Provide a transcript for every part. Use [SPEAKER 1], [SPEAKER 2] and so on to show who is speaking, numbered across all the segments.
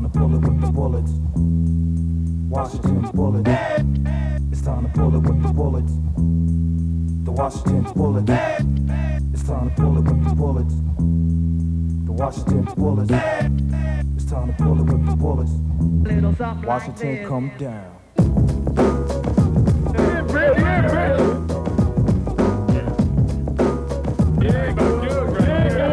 [SPEAKER 1] to pull it with the bullets. Washington's bullets. It's time to pull it with the bullets. The Washington's bullets. It's time to pull it with the bullets. The Washington's bullets. It's time to pull it with the bullets. Washington, like come down.
[SPEAKER 2] Yeah, Brent, yeah, Brent. Yeah, go do it, Brent.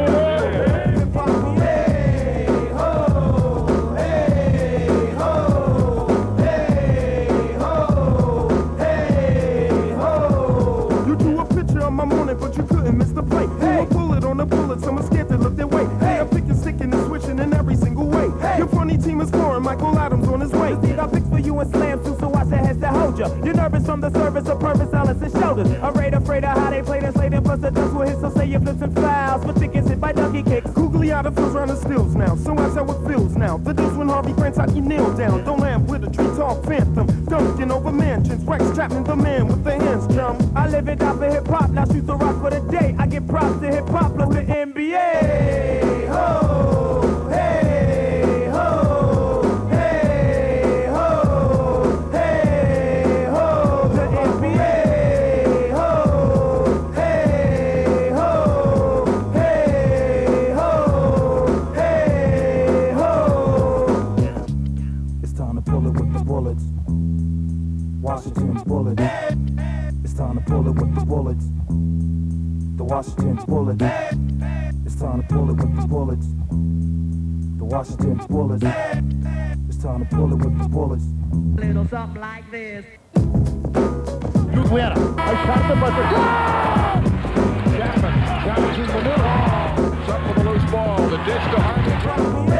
[SPEAKER 3] My morning, but you couldn't miss the play. Hey. You a bullet on the bullet, someone scared to look their way. Hey. I'm picking, sticking, and switching in every single way. Hey. Your funny team is scoring, Michael Adams on his way.
[SPEAKER 4] See, I fix for you and slam too, so watch that head to hold ya. You're nervous from the service of Pervis, Ellison shoulders. Afraid of how they played and slayed and plus the dust will hit, so say your flips and fouls. For tickets hit by donkey kicks.
[SPEAKER 3] Gugliotta feels round the stills now, so watch how it feels now. The deuce when Harvey Brent you kneel down. Don't land with a tree talk phantom. Dunking over mansions, Rex Chapman the man with the hands, chum.
[SPEAKER 4] I live and die for hip hop, now shoot the rock for the day. I get props to hip hop plus the NBA.
[SPEAKER 1] Hey ho, hey ho, hey ho, hey ho,
[SPEAKER 4] the NBA.
[SPEAKER 1] Hey ho, hey ho, hey ho, hey ho. It's time to pull it with the bullets. Washington's bullets. It's time to pull it with the bullets. The Washington's bullets. It's time to pull it with the bullets. The Washington's bullets. It's time to pull it with the bullets.
[SPEAKER 4] Little something like this.
[SPEAKER 2] Gugliotta. I shot the buzzer. Chapman. Chapman's in the middle. Up with a loose ball. The dish to Harvey.